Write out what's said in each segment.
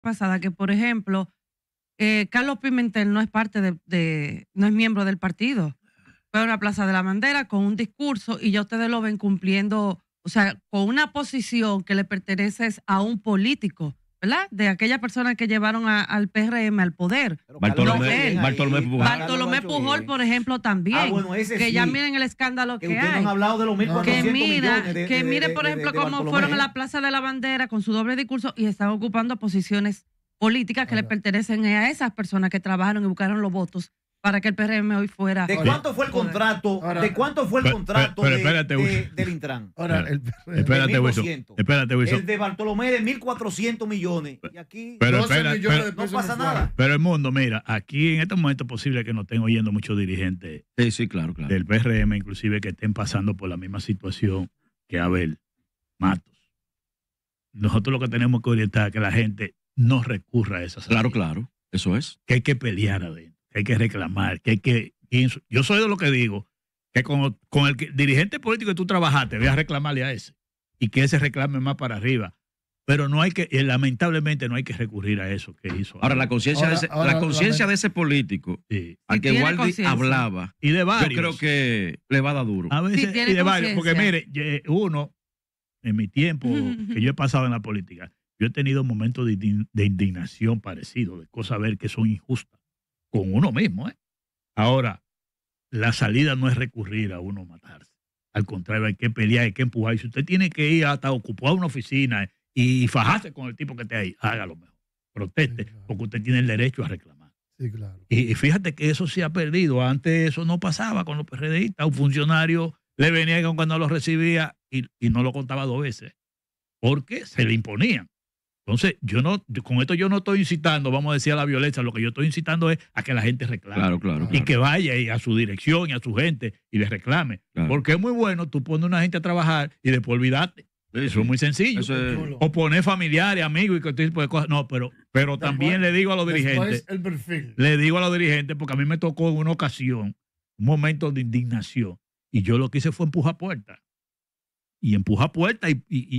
pasada que, por ejemplo, Carlos Pimentel no es no es miembro del partido. Fue a una Plaza de la Bandera con un discurso y ya ustedes lo ven cumpliendo, o sea, con una posición que le pertenece a un político, ¿verdad? De aquella persona que llevaron al PRM al poder. Bartolomé Pujol, por ejemplo, también. Bueno, ese que sí. ya miren el escándalo que hay. Han hablado de los 1.400 millones que mire, por ejemplo, cómo fueron a la Plaza de la Bandera con su doble discurso y están ocupando posiciones políticas que le pertenecen a esas personas que trabajaron y buscaron los votos para que el PRM hoy fuera. ¿De cuánto fue el contrato? ¿De cuánto fue el contrato del Intran? Ahora, espérate, Wilson. El de Bartolomé de 1.400 millones. Y aquí pero 12 millones de no pesos pasa mensuales. nada. Pero el mundo, mira, aquí en este momento es posible que no estén oyendo muchos dirigentes Sí, claro. del PRM, inclusive que estén pasando por la misma situación que Abel Matos. Nosotros lo que tenemos que orientar es que la gente no recurra a esas Claro, eso es. que hay que pelear adentro, que hay que reclamar, yo soy de lo que digo, que con el dirigente político que tú trabajaste, ve a reclamarle a ese, y que ese reclame más para arriba. Pero no hay que, lamentablemente no hay que recurrir a eso que hizo. Ahora, la conciencia de ese político, sí, al que Waldi hablaba, y de varios, yo creo que le va a dar duro. A veces, y de varios, porque mire, uno, en mi tiempo que yo he pasado en la política, yo he tenido momentos de indignación parecidos, de cosas a ver que son injustas, con uno mismo. Ahora, la salida no es recurrir a uno matarse. Al contrario, hay que pelear, hay que empujar. Y si usted tiene que ir hasta ocupar una oficina y fajarse con el tipo que esté ahí, hágalo mejor. Proteste, porque usted tiene el derecho a reclamar. Sí, claro. Y fíjate que eso se ha perdido. Antes eso no pasaba con los PRDistas. Un funcionario le venía cuando lo recibía y no lo contaba 2 veces, porque se le imponían. Entonces, con esto yo no estoy incitando, vamos a decir, a la violencia. Lo que yo estoy incitando es a que la gente reclame. Claro. Y que vaya a su dirección y a su gente y le reclame. Claro. Porque es muy bueno tú pones a una gente a trabajar y después olvidarte. Eso es muy sencillo. O poner familiares, amigos y que tipo de cosas. No, pero también le digo a los dirigentes. El perfil. Le digo a los dirigentes, porque a mí me tocó en una ocasión un momento de indignación. Y yo lo que hice fue empujar puertas. Y empujar puertas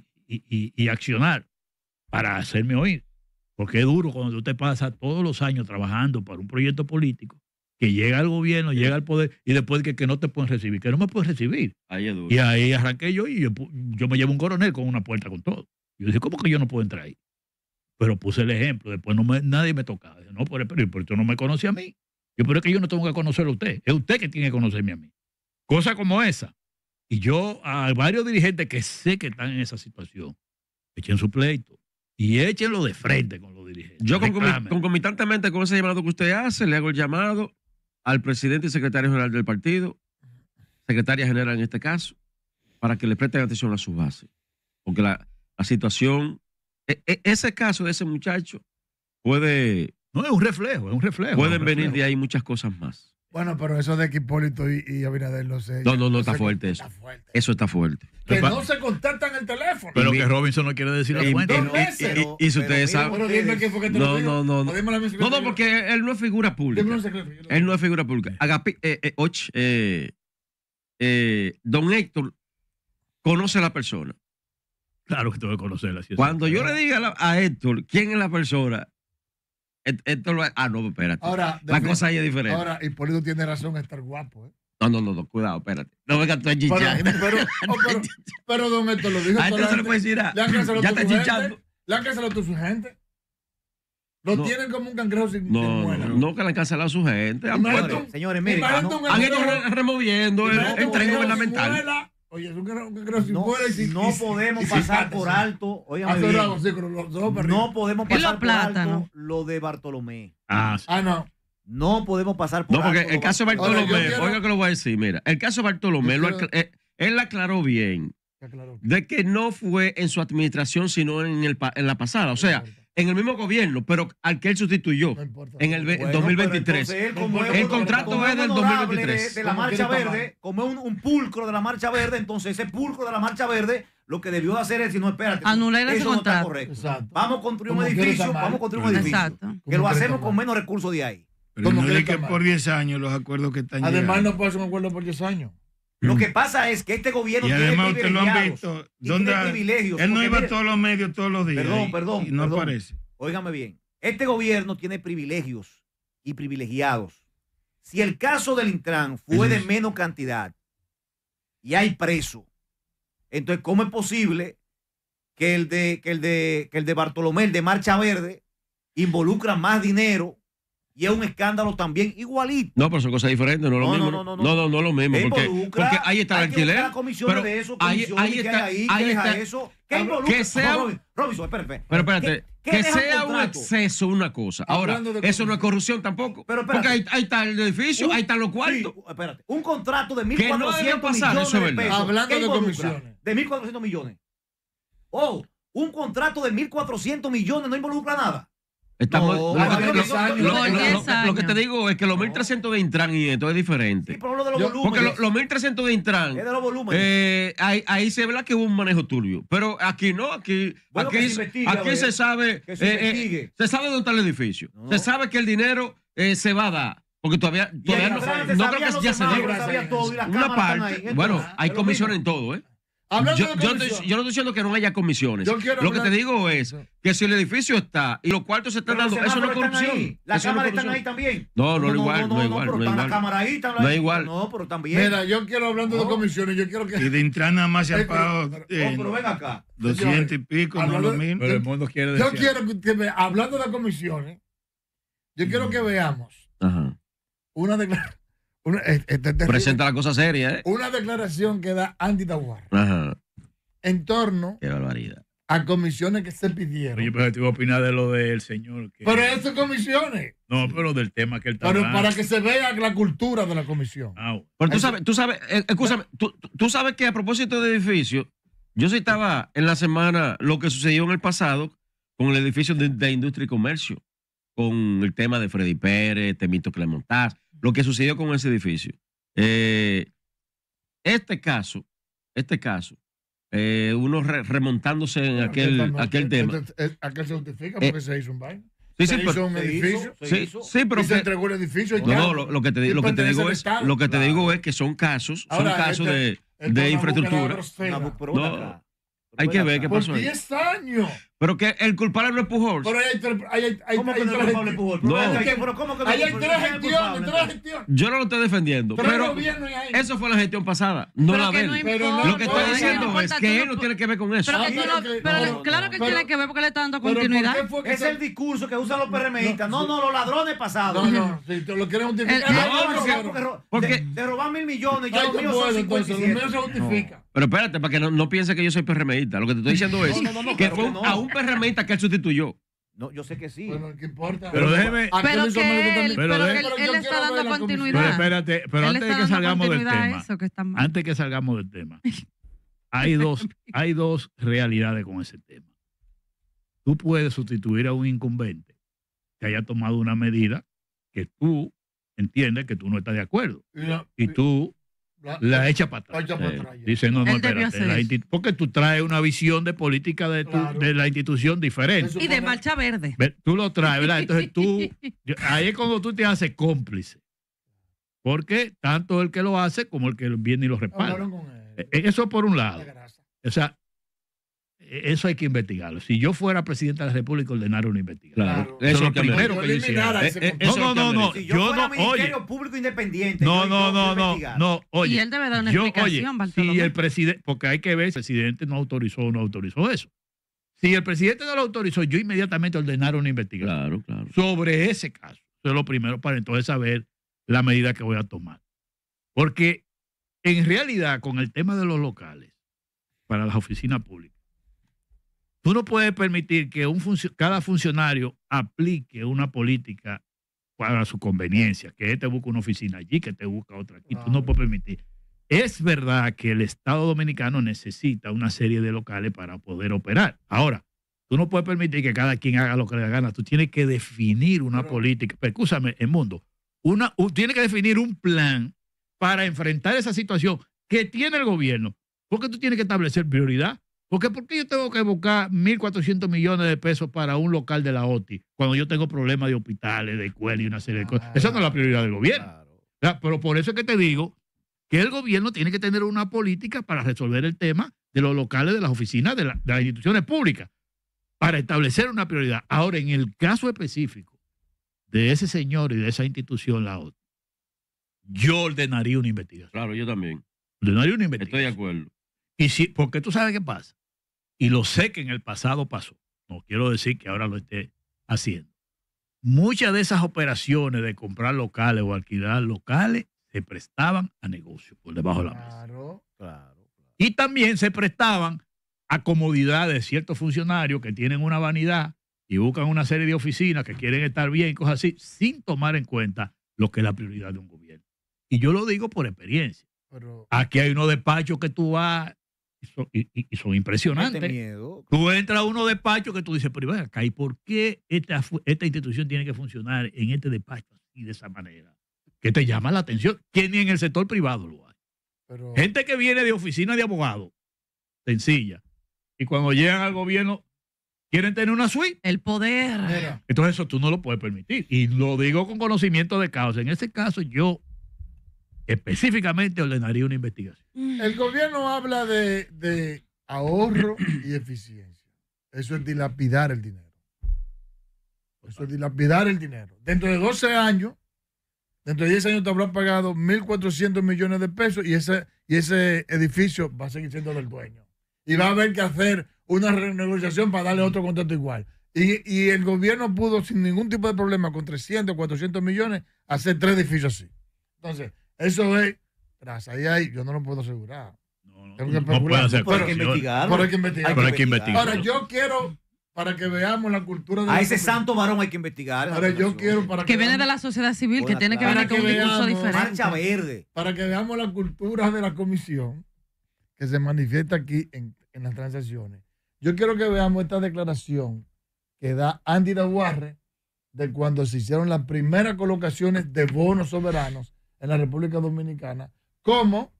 y accionar para hacerme oír. Porque es duro cuando tú te pasas todos los años trabajando para un proyecto político, que llega al gobierno, llega al poder, y después que no te pueden recibir, que no me pueden recibir. Ahí es duro. Y ahí arranqué yo y yo me llevo un coronel con una puerta con todo. Yo dije, ¿cómo que yo no puedo entrar ahí? Pero puse el ejemplo, después nadie me tocaba. Dije, no, pero tú no me conoces a mí. Pero es que yo no tengo que conocerlo a usted. Es usted que tiene que conocerme a mí. Cosa como esa. Y yo a varios dirigentes que sé que están en esa situación, echen su pleito. Y échenlo de frente con los dirigentes. Yo concomitantemente con ese llamado que usted hace, le hago el llamado al presidente y secretario general del partido, secretaria general en este caso, para que le presten atención a sus bases. Porque la situación, ese caso de ese muchacho puede... No, es un reflejo. Pueden venir de ahí muchas cosas más. Bueno, pero eso de que Hipólito y Abinader no sé. No, está fuerte eso. Eso está fuerte. Que no se contactan el teléfono. Pero que Robinson no quiere decir la fuente. Y si ustedes saben. Pero dime qué fue que te lo digo. No, porque él no es figura pública. Él no es figura pública. Don Héctor conoce a la persona. Claro que tengo que conocerla. Cuando yo le diga a Héctor quién es la persona, esto no, espérate. Ahora, la cosa ahí es diferente. Ahora, Hipólito tiene razón en estar guapo, ¿eh? No, cuidado, espérate. No venga tú a chichar. Pero don Héctor lo dijo. A este no se le puede decir ya está chichando. Lánquenselo a su gente. Lo tienen como un cangrejo sin muela. No, que le han cancelado a su gente. Señores, miren. Han ido removiendo el tren gubernamental. Oye, es un cangrejo sin muela y sin... No podemos pasar por alto. Óigame bien. No podemos pasar por alto lo de Bartolomé. No. No podemos pasar por alto. No, porque el caso de Bartolomé, oiga que lo voy a decir, mira, el caso de Bartolomé, él aclaró bien de que no fue en su administración, sino en la pasada, o sea, en el mismo gobierno, pero al que él sustituyó en el 2023. El contrato es del 2023. De la Marcha Verde, como un pulcro de la Marcha Verde, entonces ese pulcro de la Marcha Verde lo que debió hacer es, si no, espérate, anular ese eso no está contrato. correcto. Exacto. Vamos a construir un edificio, Exacto. que lo hacemos con menos recursos de ahí. Pero no es que por 10 años los acuerdos que están Además, llegando. no puede ser un acuerdo por 10 años. Lo que pasa es que este gobierno y tiene además ustedes lo han visto. tiene privilegios. Él no iba a todos los medios todos los días. Perdón. Y no aparece. óigame bien, este gobierno tiene privilegios y privilegiados. Si el caso del Intran fue de menos cantidad y hay preso, entonces ¿cómo es posible que el de Bartolomé, el de Marcha Verde, involucra más dinero y es un escándalo también igualito? No, pero son cosas diferentes, no es lo mismo. No lo mismo, porque ahí está el alquiler. Pero De eso, ahí está eso. ¿Qué involucra? Que sea, Robinson, espérate. Pero espérate, que sea un exceso una cosa. Ahora, eso no es corrupción tampoco. Porque ahí está el edificio, ahí están los cuartos. Sí, espérate, un contrato de 1.400 millones de pesos. Hablando de comisiones. De 1.400 millones. Un contrato de 1.400 millones no involucra nada. Lo que te digo es que los 1.300 de Intran y esto es diferente. Sí, pero lo de los volúmenes. Porque los 1.300 de Intran, es de los volúmenes. Ahí se ve que hubo un manejo turbio. Pero aquí no, aquí se sabe. Se sabe dónde está el edificio. No. Se sabe que el dinero se va a dar. Porque todavía no creo que ya se dio. Una parte. Bueno, hay comisiones en todo, ¿eh? Yo no estoy diciendo que no haya comisiones. Lo que te digo es que si el edificio está y los cuartos se están dando, eso no es corrupción. Las cámaras están ahí también. No es igual. No es igual. No, pero también. Mira, yo quiero, hablando de comisiones, yo quiero que. Y de Intran nada más se han pagado. Pero ven acá. 200 y pico, no lo mismo. Pero el mundo quiere decir. Yo quiero que, hablando de comisiones, yo quiero que veamos una declaración. Presenta la cosa seria, ¿eh? Una declaración que da Andy Taguar en torno Qué barbaridad. a comisiones que se pidieron. Oye, pero te iba a opinar de lo del señor. Pero eso comisiones. No, pero del tema que él está hablando. Para que se vea la cultura de la comisión. Pero tú sabes que a propósito de edificios, yo citaba en la semana lo que sucedió en el pasado con el edificio de Industria y Comercio, con el tema de Freddy Pérez, Temito Clemontaz, lo que sucedió con ese edificio. Este caso, uno remontándose en aquel tema. Aquel se justifica porque se hizo un baño. Se hizo un edificio. Pero se entregó el edificio. Lo que te digo es que son casos de infraestructura. Hay que ver qué pasó. Por 10 años. Pero que el culpable no es Pujols. Pero ¿Cómo que no es culpable Pujols? No. Hay tres gestiones. Yo no lo estoy defendiendo. Pero eso fue la gestión pasada, no la de él. Lo que estoy diciendo es que él no tiene que ver con eso. Pero claro que tiene que ver porque le está dando continuidad. Es el discurso que usan los PRMistas. No, los ladrones pasados. No, si te lo quieren justificar. Porque te roban 1.000 millones. Yo los míos son 57. Se justifica. Pero espérate, para que no piense que yo soy PRMista. Lo que te estoy diciendo es que fue a un PRMista que él sustituyó. No, yo sé que sí. Bueno, ¿qué importa? Pero déjeme. Pero que él está dando continuidad. Pero espérate, pero antes de que salgamos del tema. Antes que salgamos del tema. Hay dos realidades con ese tema. Tú puedes sustituir a un incumbente que haya tomado una medida que tú entiendes que tú no estás de acuerdo. Y tú la echa para atrás. Dice, no, espérate. Porque tú traes una visión de política de la institución diferente. Y de Marcha Verde. Tú lo traes, ¿verdad? Entonces ahí es cuando tú te haces cómplice. Porque tanto el que lo hace como el que viene y lo respalda. Eso por un lado. O sea, eso hay que investigarlo. Si yo fuera presidente de la República, ordenar una investigación. Claro. Eso es lo primero que yo hiciera. No. Si yo fuera Ministerio Público Independiente. No. Oye, y él debe dar una explicación, Bartolomé. Si el presidente, porque hay que ver si el presidente no autorizó eso. Si el presidente no lo autorizó, yo inmediatamente ordenar una investigación. Claro. Sobre ese caso. Eso es lo primero para entonces saber la medida que voy a tomar. Porque en realidad, con el tema de los locales para las oficinas públicas, tú no puedes permitir que cada funcionario aplique una política para su conveniencia, que este busca una oficina allí, que te busca otra aquí. Tú no puedes permitir. Es verdad que el Estado Dominicano necesita una serie de locales para poder operar. Ahora, tú no puedes permitir que cada quien haga lo que le da gana. Tú tienes que definir una política. Pero, escúchame, Edmundo, tienes que definir un plan para enfrentar esa situación que tiene el gobierno. Porque tú tienes que establecer prioridad. ¿Por qué yo tengo que buscar 1.400 millones de pesos para un local de la OTI cuando yo tengo problemas de hospitales, de escuelas y una serie de cosas? Esa no es la prioridad del gobierno. Claro. Pero por eso es que te digo que el gobierno tiene que tener una política para resolver el tema de los locales de las oficinas de las instituciones públicas. para establecer una prioridad. Ahora, en el caso específico de ese señor y de esa institución, la OTAN, yo ordenaría una investigación. Claro, yo también. Ordenaría una Estoy investigación. de acuerdo. Y si, porque tú sabes qué pasa. Y lo sé que en el pasado pasó. No quiero decir que ahora lo esté haciendo. Muchas de esas operaciones de comprar locales o alquilar locales se prestaban a negocios por debajo de la mesa. Claro. Y también se prestaban a comodidad de ciertos funcionarios que tienen una vanidad y buscan una serie de oficinas que quieren estar bien, cosas así, sin tomar en cuenta lo que es la prioridad de un gobierno. Y yo lo digo por experiencia. Aquí hay unos despachos que tú vas y son impresionantes. Miedo. Tú entras a unos despachos que tú dices, pero ven acá, ¿y por qué esta institución tiene que funcionar en este despacho así, de esa manera? Que te llama la atención, que ni en el sector privado lo hay. Gente que viene de oficina de abogados, sencilla, y cuando llegan al gobierno quieren tener una suite. El poder. Mira, Entonces eso tú no lo puedes permitir. Y lo digo con conocimiento de causa. En este caso yo específicamente ordenaría una investigación. el gobierno habla de ahorro y eficiencia. Eso es dilapidar el dinero. Eso es dilapidar el dinero. Dentro de 12 años, dentro de 10 años te habrán pagado 1.400 millones de pesos y ese edificio va a seguir siendo del dueño. Y va a haber que hacer una renegociación para darle otro contrato igual. Y el gobierno pudo, sin ningún tipo de problema, con 300, 400 millones, hacer 3 edificios así. Entonces, eso es, tras ahí yo no lo puedo asegurar. Tengo que No puede hacer Pero hay que corrección. investigarlo. Pero hay que investigar. Pero hay que investigar. Ahora, yo quiero, para que veamos la cultura de A la ese comunidad. santo varón hay que investigar. Ahora, yo quiero, para Que viene veamos- de la sociedad civil, que Hola, tiene que claro. venir con un Para que discurso veamos, diferente. Marcha verde. para que veamos la cultura de la comisión que se manifiesta aquí en las transacciones. Yo quiero que veamos esta declaración que da Andy Daguarre de cuando se hicieron las primeras colocaciones de bonos soberanos en la República Dominicana, como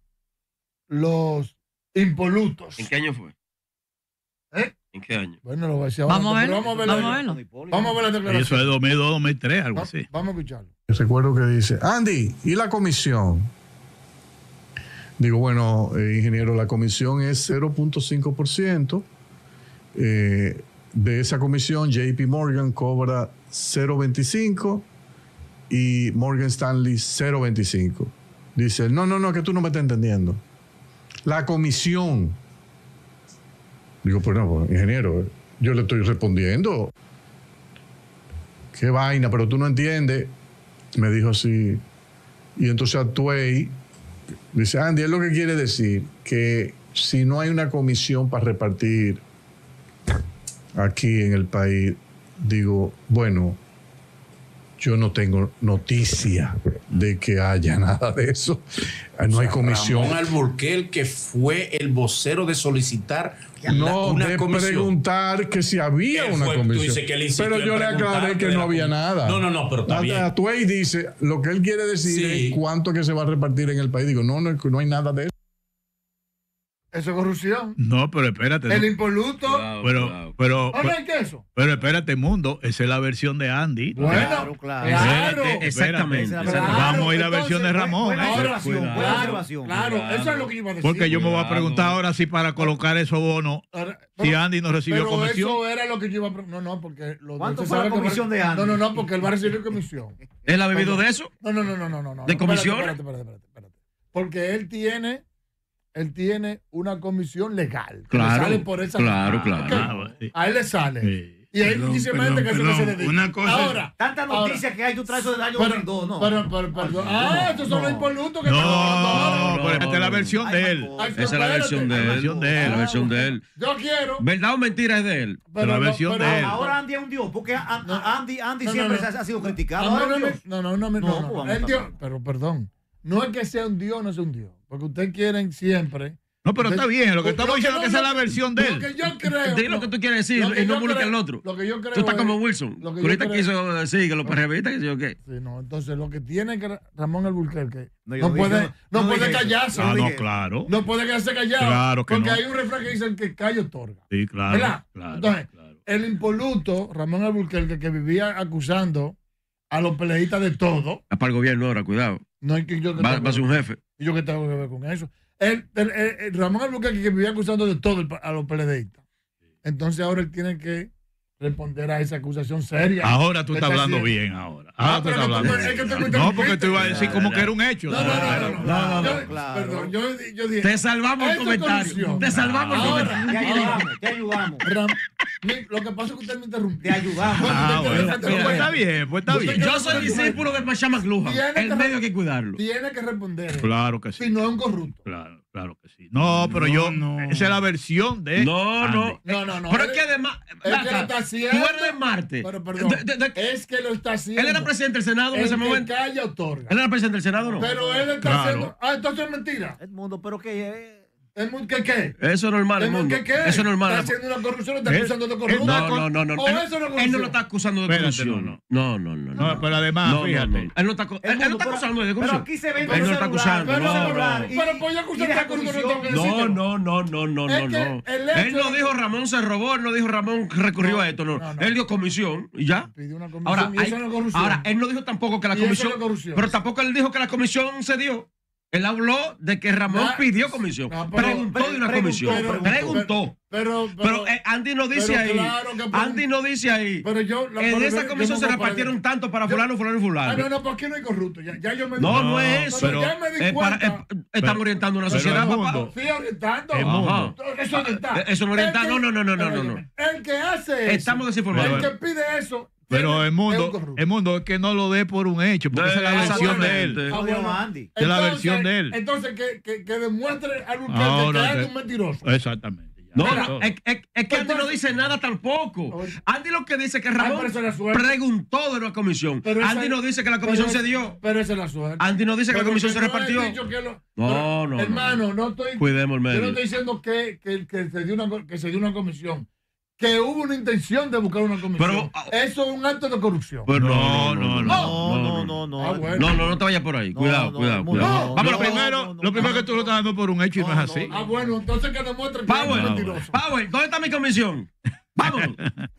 los impolutos. ¿En qué año fue? ¿Eh? ¿En qué año? Bueno, lo voy a decir ahora, Vamos a pero verlo. vamos a Vamos a verlo. verlo. Vamos a ver la declaración. Eso es 2002, 2003, algo así. Vamos a escucharlo. Yo recuerdo que dice, Andy, ¿y la comisión? Digo, bueno, ingeniero, la comisión es 0.5%. De esa comisión, JP Morgan cobra 0.25 y Morgan Stanley 0.25. Dice, no, que tú no me estás entendiendo. La comisión. Digo, pues no, ingeniero, yo le estoy respondiendo. Qué vaina, pero tú no entiendes. Me dijo así. Y entonces actué. Dice, Andy, es lo que quiere decir que si no hay una comisión para repartir aquí en el país, digo, bueno, yo no tengo noticia de que haya nada de eso. No hay comisión. Ramón Alburquerque fue el vocero de solicitar No, una de comisión. preguntar que si había Él una fue, tú comisión. dices que él insistió Pero en yo le preguntar aclaré que de no la había comisión. nada. No, pero está bien. Tuey dice, lo que él quiere decir Sí. es cuánto que se va a repartir en el país. Digo, no hay nada de eso. Eso es corrupción. No, pero espérate. El no. impoluto. Pero ¿No hay que eso? Pero espérate, Mundo, esa es la versión de Andy. Bueno, Claro. claro. Exactamente. Claro. Vamos a ir a la Entonces, versión de Ramón. Buena ¿eh? observación, buena Claro, observación. claro, eso es lo que iba a decir. Porque yo me voy a Cuidado. preguntar ahora si para colocar esos bonos, Ahora, si pero- Andy no recibió pero comisión. eso era lo que yo iba a preguntar. No, porque ¿Cuánto usted fue la sabe que comisión de Andy? No, porque él va a recibir comisión. ¿Él ha bebido de eso? No. ¿De comisiones? Espérate. Porque él tiene una comisión legal. Que Claro, le sale por esa claro, Ok, claro. A él le sale. Sí. Y él Perdón, dice que eso no se dedica. una cosa- Ahora, Tanta noticia que hay, tú traes eso del año 2002, ¿no? Perdón. Estos son los impolutos que No, no, pero esta es la versión Hay de más él. cosas. Esa es la versión de La él. versión de él. La versión de él. Yo quiero. ¿Verdad o mentira es de él? La versión de él. Ahora Andy es un dios, porque Andy No, siempre no. ha sido criticado. A mí Ahora es un no, dios. no. pues vamos Él a dio- tapar. pero perdón. No es que sea un dios, no es un dios. Porque ustedes quieren siempre. No, pero está bien. Lo que estamos diciendo es que esa es la versión de Lo que él. yo creo. Di lo que tú quieres decir Lo que y no yo publica creo- el otro. Lo que yo creo Tú estás es- como Wilson. lo que Que yo ahorita creo- quiso decir que los perrevistas, que yo qué. Sí, no, entonces lo que tiene que Ramón Alburquerque No, yo no no dije- puede, yo no no puede dije eso. callarse. Ah, no, dije- claro. No puede quedarse callado. Claro que porque no. hay un refrán que dice el que calla otorga. Sí, claro. ¿Verdad? Claro, Entonces, claro. el impoluto, Ramón Alburquerque, que vivía acusando a los peleistas de todo, Es para el gobierno ahora, cuidado. no hay que yo que Va tengo- a ser un jefe. ¿Y yo qué tengo que ver con eso? El Ramón Alburquerque que vivía acusando de todo a los peledeístas. Entonces ahora él tiene que responder a esa acusación seria. Ahora tú que estás está hablando haciendo. bien ahora. Ahora tú pero estás hablando es que tú me bien. No, porque tú ibas a interrumpiste. decir como que era un hecho. No, claro. Perdón, yo dije. Te salvamos el Esto es comentario. corrupción. Te salvamos el Ahora, comentario. Te ayudamos. Lo que pasa es que usted me interrumpió. Te ayudamos. Pues está bien, pues está bien. Yo soy discípulo de Pachá McLuhan. El medio hay que cuidarlo. Tiene que responder. Claro que sí. Si no es un corrupto. Claro que sí. No, pero esa es la versión de. No. Pero es que además. Es que lo está haciendo. Tú eres de Marte. Pero perdón. Es que lo está haciendo. Él era presidente del Senado en ese momento. El que calla otorga. Él era presidente del Senado, ¿no? Pero él está haciendo. Entonces es mentira. Edmundo, pero que ¿Qué? Eso es normal, Edmundo. ¿Qué? Eso es normal. ¿Está haciendo una corrupción? ¿Está acusando de corrupción? No. ¿O eso no es Él no lo está acusando de corrupción. No. No, pero además, fíjate. Él no está acusando de corrupción. Pero aquí se vende él no está acusando. Pero pues yo acusé de corrupción. No. Él no dijo Ramón se robó, él no dijo Ramón recurrió a esto, no. Él dio comisión y ya. Ahora, él no dijo tampoco que la comisión. Pero tampoco él dijo que la comisión se dio. Él habló de que Ramón pidió comisión. Preguntó de una comisión. Preguntó. Pero Andy no dice ahí. Andy no dice ahí. En esa comisión se repartieron tanto para fulano y fulano. No, ¿por qué no hay corrupto? Ya yo me No es eso. Pero ya me di cuenta. Están orientando una sociedad, papá. Sí, orientando. Eso no está. Eso no orienta. No. El que hace eso. Estamos desinformados. El que pide eso. Pero el mundo es que no lo dé por un hecho, porque esa es la versión de él. Es la versión de él. Entonces, que demuestre algo que es un mentiroso. Exactamente. Es que Andy no dice nada tampoco. Andy lo que dice es que Ramón preguntó de la comisión. Andy no dice que la comisión se dio. Pero esa es la suerte. Andy no dice que la comisión se repartió. No. Hermano, no estoy. Cuidemos el medio. Yo no estoy diciendo que se dio una comisión. Que hubo una intención de buscar una comisión. Eso es un acto de corrupción. Pero no. No te vayas por ahí. Cuidado. Vamos, lo primero que tú lo estás dando por un hecho y no es así. Bueno, entonces que demuestre que es mentiroso. Power, ¿dónde está mi comisión? Vamos.